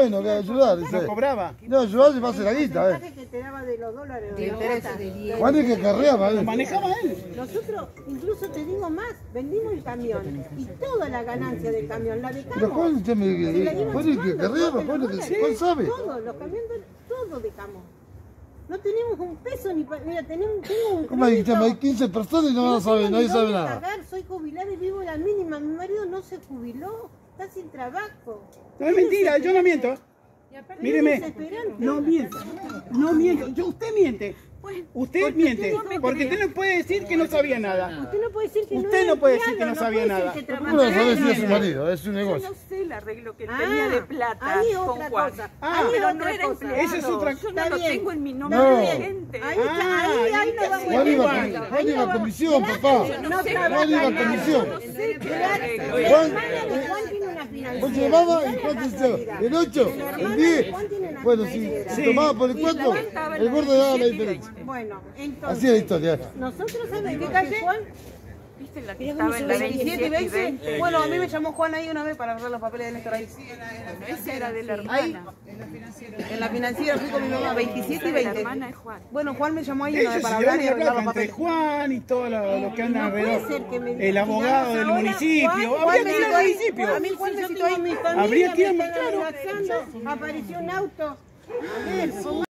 bueno, que ayudar. Dice. ¿No cobraba? No, ayudar y pase la guita, que te daba de los dólares. De interés de 10. Juan es que carreaba, ¿Lo manejaba él? Nosotros, incluso te digo más, vendimos el camión y toda la ganancia del camión la Pero dejamos. Juan, usted me dice, Juan es que carreaba, Juan sabe. Todo, los camiones, todo dejamos. No tenemos un peso ni para... Mira, tengo un ¿Cómo hay 15 personas y no sabe, nadie sabe tengo nada? pagar, soy jubilada y vivo la mínima. Mi marido no se jubiló, está sin trabajo. No es mentira, yo no miento. Míreme, Desesperante. no miento, no miento. Usted miente. Usted miente, porque usted no puede decir que no sabía nada. Usted no puede decir que Usted no puede decir que no sabía nada. ¿Cómo lo sabe si es su marido? Es su Yo negocio. no sé el arreglo que tenía de plata ahí con otra Juan. cosa. Ah, Ahí Pero otra no era cosa. Esa es otra Yo no Está lo bien. tengo en mi nombre No. vigente. Ahí no vamos Juan a iba llegar. Juan iba a comisión, papá. No Juan iba a comisión. No sé qué arreglo. La Juan- hermana de Juan tiene una financiera. ¿Cuánto llevaba? ¿En cuánto se ¿En 8? ¿En 10? Bueno, si tomaba por el 4, el gordo daba la diferencia. Bueno, Así entonces, es la historia. nosotros sabemos que Juan... ¿Viste la que estaba en la 27 y 20. Bueno, a mí me llamó Juan ahí una vez para agarrar los papeles de Néstor ahí. Esa era de la Ahí, hermana. en la financiera fui con mi mamá, 27 y La 20. hermana de Juan. Bueno, Juan me llamó ahí una vez Ellos para se hablar y llevan la arreglar los plata entre papeles. Juan y todo lo que anda alrededor. ser que me El abogado del ahora, municipio. Juan Habría me que ir dijo al ahí, municipio. A mí Juan me yo citó tengo ahí. mi familia, Habría que ir a me están claro. amenazando, apareció un auto. A ver,